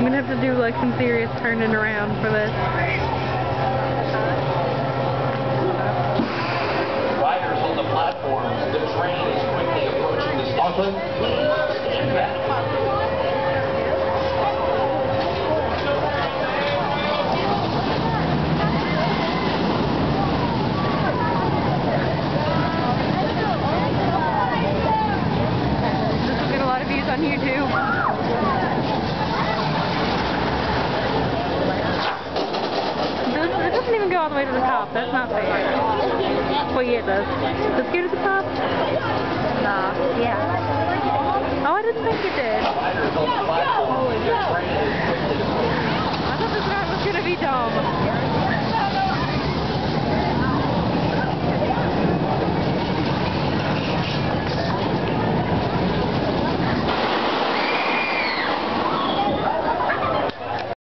I'm gonna have to do like some serious turning around for this. Riders on the platforms, the train is quickly approaching the station. Stand back. This will get a lot of views on YouTube. It doesn't even go all the way to the top. That's not fair. Well, yeah, it does. Does it go to the top? Yeah. Oh, I didn't think it did. Riders on the platforms, the train is quickly approaching. I thought this guy was going to be dumb.